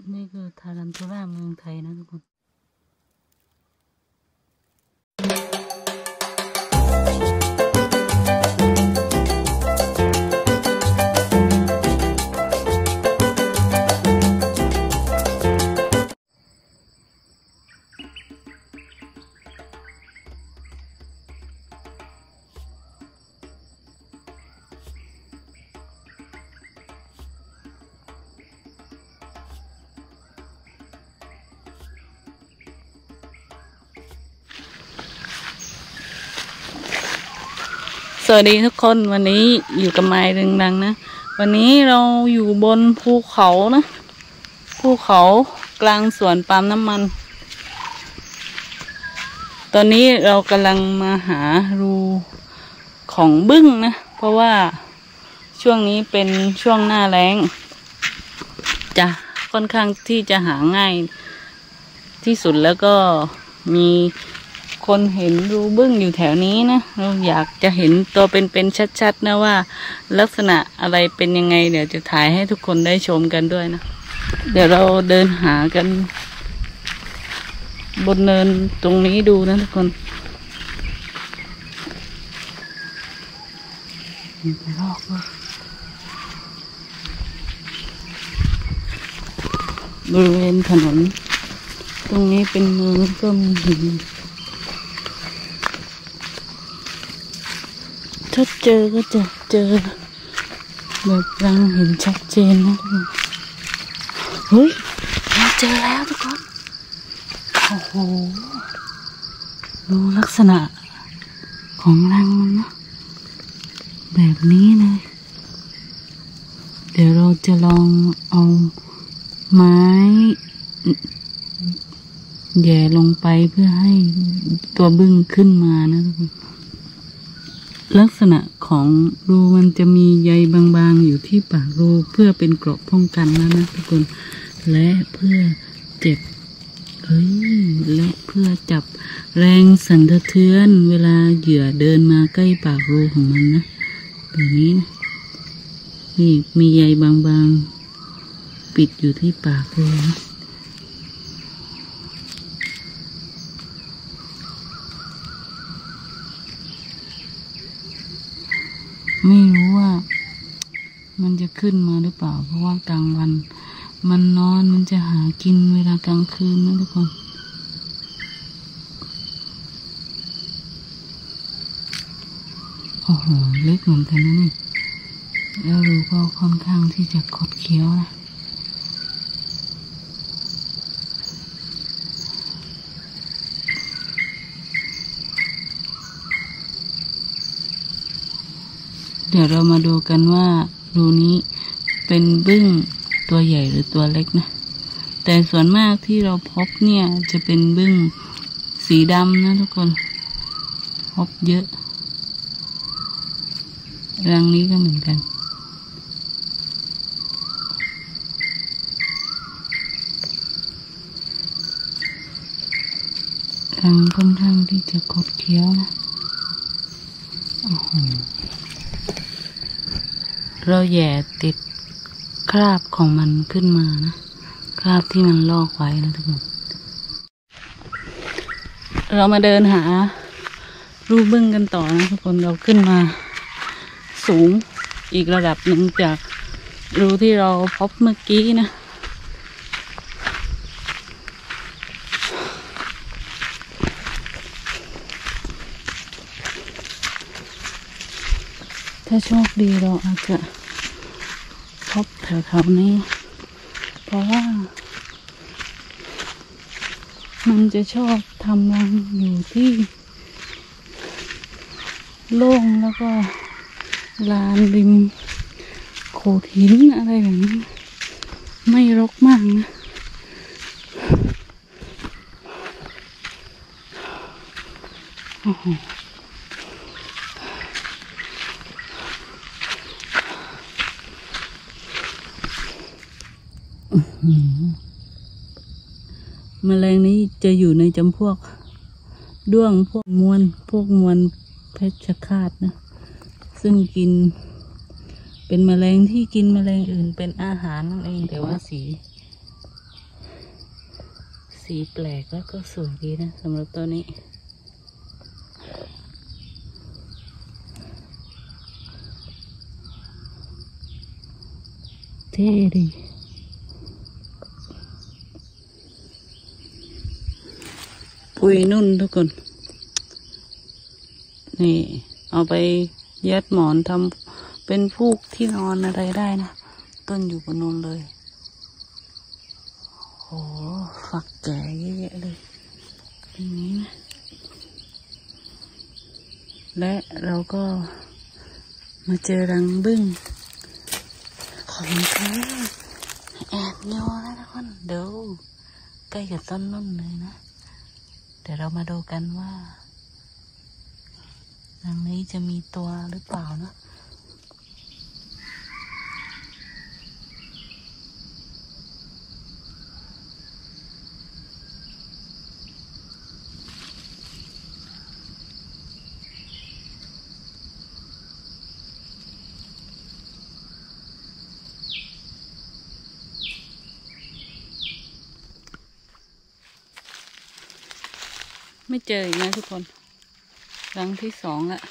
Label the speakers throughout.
Speaker 1: นี่คือทารันทูล่าเมืองไทยนะทุกคนสวัสดีทุกคนวันนี้อยู่กับไม้เริงรังนะวันนี้เราอยู่บนภูเขานะภูเขากลางสวนปาล์มน้ำมันตอนนี้เรากำลังมาหารูของบึ้งนะเพราะว่าช่วงนี้เป็นช่วงหน้าแล้งจะค่อนข้างที่จะหาง่ายที่สุดแล้วก็มีคนเห็นรูบึ้งอยู่แถวนี้นะเราอยากจะเห็นตัวเป็นๆชัดๆนะว่าลักษณะอะไรเป็นยังไงเดี๋ยวจะถ่ายให้ทุกคนได้ชมกันด้วยนะเดี๋ยวเราเดินหากันบนเนินตรงนี้ดูนะทุกคนมีกระรอกด้วยบริเวณถนนตรงนี้เป็นเมืองก็มีหินถ้าเจอก็จะเจอแบบรังเห็นชัดเจนนะทุกคนเฮ้ยเราเจอแล้วทุกคนโอ้โหดูลักษณะของรังมันนะแบบนี้เลยเดี๋ยวเราจะลองเอาไม้แย่ลงไปเพื่อให้ตัวบึ้งขึ้นมานะทุกคนลักษณะของรูมันจะมีใยบางๆอยู่ที่ปากรูเพื่อเป็นเกราะป้องกันนะทุกคนและเพื่อเจ็บและเพื่อจับแรงสั่นสะเทือนเวลาเหยื่อเดินมาใกล้ปากรูของมันนะแบบนี้นะนี่มีใยบางๆปิดอยู่ที่ปากรูนะไม่รู้ว่ามันจะขึ้นมาหรือเปล่าเพราะว่ากลางวันมันนอนมันจะหากินเวลากลางคืนนะทุกคนโอ้โหเล็กเหมือนกันนะนี่แล้วรูก็ค่อนข้างที่จะคดเคี้ยวนะเดี๋ยวเรามาดูกันว่ารูนี้เป็นบึ้งตัวใหญ่หรือตัวเล็กนะแต่ส่วนมากที่เราพบเนี่ยจะเป็นบึ้งสีดำนะทุกคนพบเยอะรังนี้ก็เหมือนกันรังค่อนข้างที่จะคดเคี้ยวนะโอ้โหเราแย่ติดคราบของมันขึ้นมานะคราบที่มันลอกไว้นะทุกคนเรามาเดินหารูบึ้งกันต่อนะทุกคนเราขึ้นมาสูงอีกระดับหนึ่งจากรูที่เราพบเมื่อกี้นะถ้าโชคดีเราอาจจะพบแถวๆนี้เพราะว่ามันจะชอบทำรังอยู่ที่โล่งแล้วก็ลานริมโขดหินอะไรแบบนี้ไม่รกมากนะโอ้โหแมลงนี้จะอยู่ในจำพวกด้วงพวกมวลเพชฌฆาตนะซึ่งกินเป็นแมลงที่กินแมลงอื่นเป็นอาหารนั่นเองแต่ว่าสีสีแปลกแล้วก็สวยดีนะสำหรับตัวนี้เท่ดีปุยนุ่นทุกคนนี่เอาไปยัดหมอนทำเป็นฟูกที่นอนอะไรได้นะต้นอยู่บนนู้นเลยโอ้ฝักแก่เยอะแยะเลยอย่างนี้นะและเราก็มาเจอรังบึ้งของแท้แอบโยนแล้วทุกคนดูใกล้กับต้นนุ่นเลยนะเดี๋ยวเรามาดูกันว่ารังนี้จะมีตัวหรือเปล่านะไม่เจออีกนะทุกคนรังที่สองละ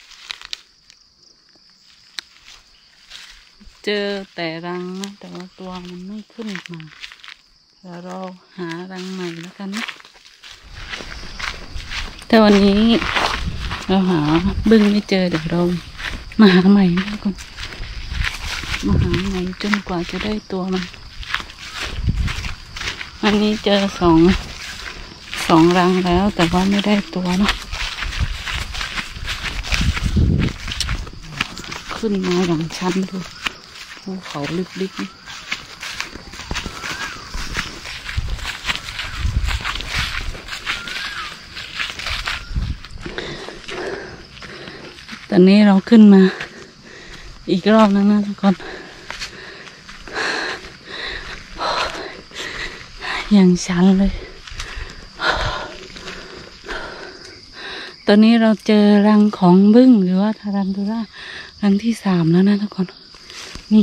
Speaker 1: เจอแต่รังนะแต่ว่าตัวมันไม่ขึ้นมาเดี๋ยวเราหารังใหม่แล้วกันนะแต่วันนี้เราหาบึ้งไม่เจอเดี๋ยวเรามาหาใหม่นะทุกคนมาหาใหม่จนกว่าจะได้ตัวมันอันนี้เจอสองรังแล้วแต่ว่าไม่ได้ตัวเนาะขึ้นมาอย่างชันเลยภูเขาลึกๆตอนนี้เราขึ้นมาอีกรอบนึงนะทุกคนอย่างชันเลยตอนนี้เราเจอรังของบึ้งหรือว่าทารันทูล่ารังที่3แล้วนะทุกคนนี่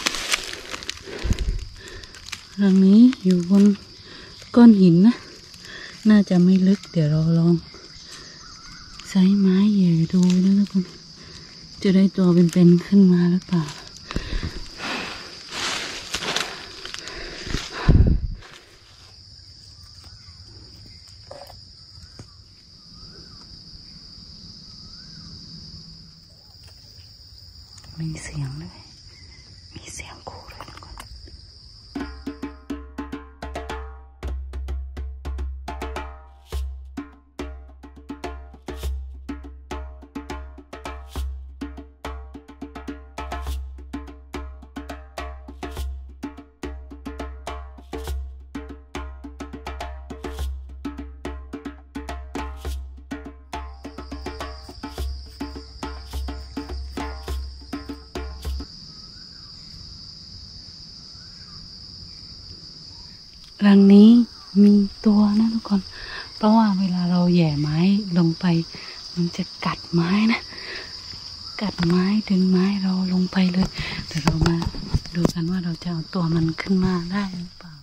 Speaker 1: รังนี้อยู่บนก้อนหินนะน่าจะไม่ลึกเดี๋ยวเราลองใช้ไม้แหย่ดูนะทุกคนจะได้ตัวเป็นๆขึ้นมาหรือเปล่ามีเสียงด้วยมีเสียงขู่ด้วยทุกคนรังนี้มีตัวนะทุกคนเพราะว่าเวลาเราแหย่ไม้ลงไปมันจะกัดไม้นะกัดไม้ดึงไม้เราลงไปเลยเดี๋ยวเรามาดูกันว่าเราจะเอาตัวมันขึ้นมาได้หรือเปล่า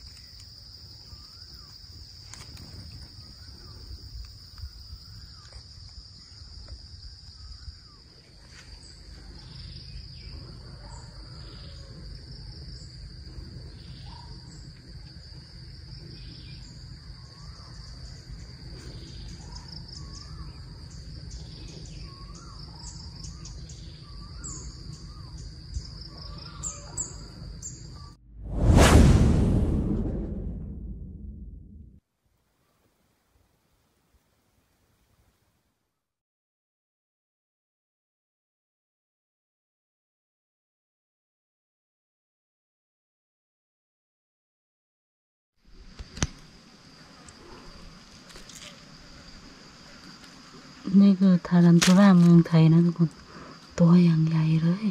Speaker 1: นี่คือทารันทูล่าเมืองไทยนะทุกคนตัวอย่างใหญ่เลย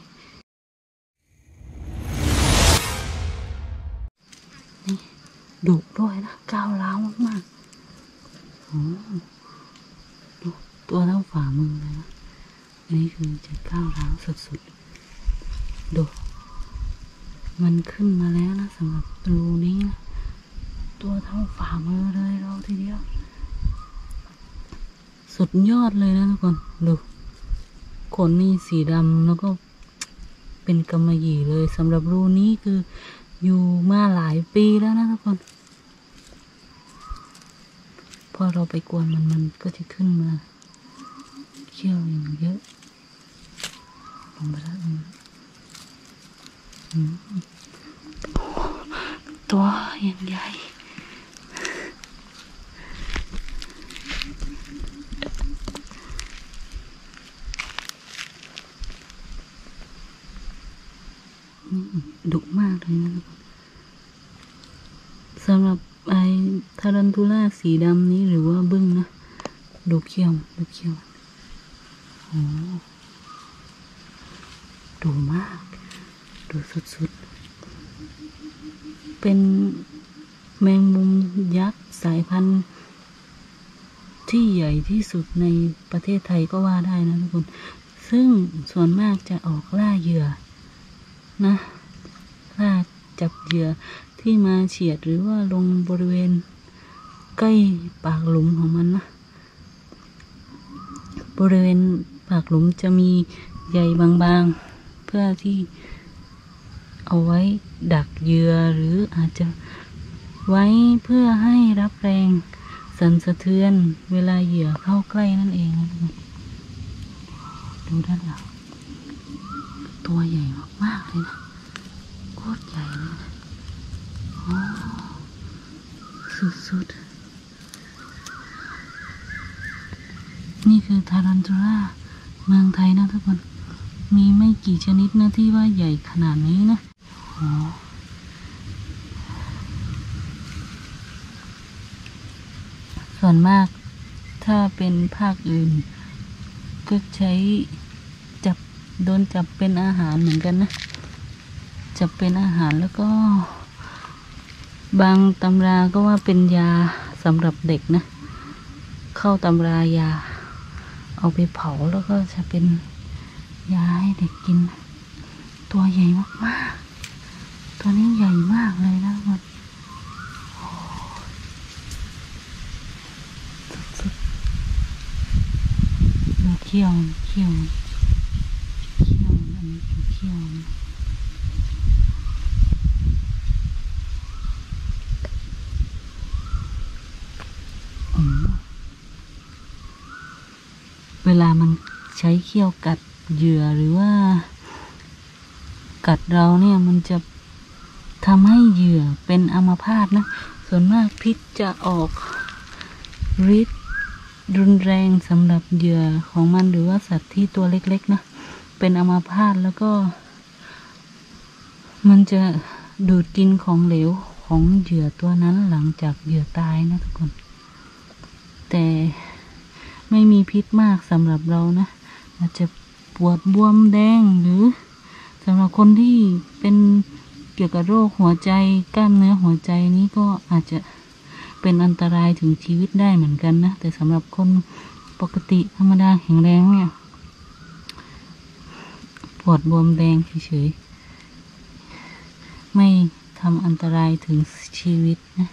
Speaker 1: นี่ดุด้วยนะก้าวร้าวมากๆดูตัวเท่าฝ่ามือเลยนะอันนี้คือจะก้าวร้าวสุดๆดูมันขึ้นมาแล้วนะสำหรับรูนี้นะตตัวเท่าฝ่ามือเลยเราทีเดียวสุดยอดเลยนะทุกคนดูขนนี่สีดำแล้วก็เป็นกำมะหยี่เลยสำหรับรูนี้คืออยู่มาหลายปีแล้วนะทุกคนพอเราไปกวนมันก็จะขึ้นมาเขี้ยวอย่างเยอะลงไปแล้วตัวอย่างใหญ่ดุมากเลยนะสำหรับไอ้ทารันทูล่าสีดำนี้หรือว่าบึ้งนะดูเขี้ยวโอ้ดูมากดูสุดๆเป็นแมงมุมยักษ์สายพันธุ์ที่ใหญ่ที่สุดในประเทศไทยก็ว่าได้นะทุกคนซึ่งส่วนมากจะออกล่าเหยื่อนะล่าจับเหยื่อที่มาเฉียดหรือว่าลงบริเวณใกล้ปากหลุมของมันนะบริเวณปากหลุมจะมีใยบางๆเพื่อที่เอาไว้ดักเหยื่อหรืออาจจะไว้เพื่อให้รับแรงสั่นสะเทือนเวลาเหยื่อเข้าใกล้นั่นเองนะดูด้านหลังตัวใหญ่มากๆเลยนะโคตรใหญ่เลยนะโอ้สุดๆนี่คือทารันทูล่าเมืองไทยนะทุกคนมีไม่กี่ชนิดนะที่ว่าใหญ่ขนาดนี้นะโอ้ส่วนมากถ้าเป็นภาคอื่นก็ใช้โดนจับเป็นอาหารเหมือนกันนะจับเป็นอาหารแล้วก็บางตำราก็ว่าเป็นยาสำหรับเด็กนะเข้าตำรายาเอาไปเผาแล้วก็จะเป็นยาให้เด็กกินตัวใหญ่มากๆตัวนี้ใหญ่มากเลยนะมันสุดๆดูเขี้ยวอันนี้เขี้ยวเวลามันใช้เขี้ยวกัดเหยื่อหรือว่ากัดเราเนี่ยมันจะทำให้เหยื่อเป็นอัมพาตนะส่วนมากพิษจะออกฤทธิ์รุนแรงสำหรับเหยื่อของมันหรือว่าสัตว์ที่ตัวเล็กๆนะเป็นอัมพาตแล้วก็มันจะดูดกินของเหลวของเหยื่อตัวนั้นหลังจากเหยื่อตายนะทุกคนแต่ไม่มีพิษมากสำหรับเรานะอาจจะปวดบวมแดงหรือสำหรับคนที่เป็นเกี่ยวกับโรคหัวใจกล้ามเนื้อหัวใจนี้ก็อาจจะเป็นอันตรายถึงชีวิตได้เหมือนกันนะแต่สำหรับคนปกติธรรมดาแข็งแรงเนี่ยปวดบวมแดงเฉยๆไม่ทำอันตรายถึงชีวิตนะ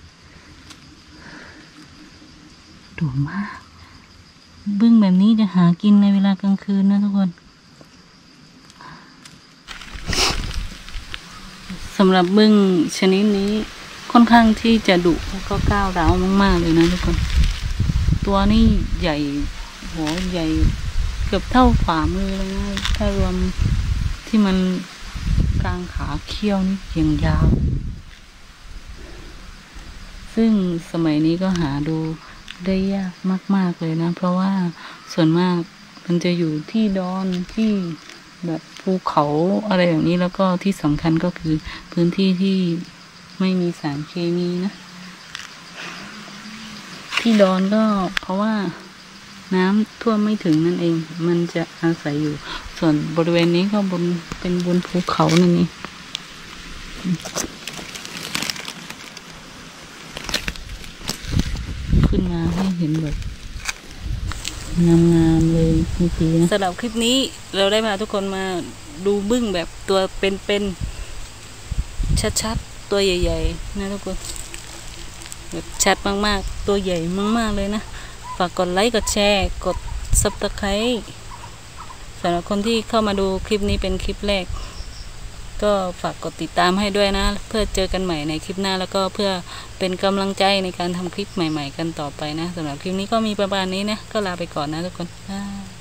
Speaker 1: ดุมากบึ้งแบบนี้จะหากินในเวลากลางคืนนะทุกคนสำหรับบึ้งชนิดนี้ค่อนข้างที่จะดุแล้วก็ก้าวร้าวมากๆเลยนะทุกคนตัวนี้ใหญ่หัวใหญ่เกือบเท่าฝ่ามือเลยนะถ้ารวมที่มันกลางขาเขี้ยวนี่อย่างยาวซึ่งสมัยนี้ก็หาดูได้ยากมากๆเลยนะเพราะว่าส่วนมากมันจะอยู่ที่ดอนที่แบบภูเขาอะไรอย่างนี้แล้วก็ที่สำคัญก็คือพื้นที่ที่ไม่มีสารเคมีนะที่ดอนก็เพราะว่าน้ำท่วมไม่ถึงนั่นเองมันจะอาศัยอยู่ส่วนบริเวณนี้ก็เป็นบนภูเขานั่นเองขึ้นมาให้เห็นแบบงามๆเลยเมื่อกี้นะสำหรับคลิปนี้เราได้มาทุกคนมาดูบึ้งแบบตัวเป็นๆชัดๆตัวใหญ่ๆนะทุกคนแบบชัดมากๆตัวใหญ่มากๆเลยนะฝากกดไลค์กดแชร์กด Subscribe สำหรับคนที่เข้ามาดูคลิปนี้เป็นคลิปแรกก็ฝากกดติดตามให้ด้วยนะเพื่อเจอกันใหม่ในคลิปหน้าแล้วก็เพื่อเป็นกำลังใจในการทำคลิปใหม่ๆกันต่อไปนะสำหรับคลิปนี้ก็มีประมาณนี้นะก็ลาไปก่อนนะทุกคน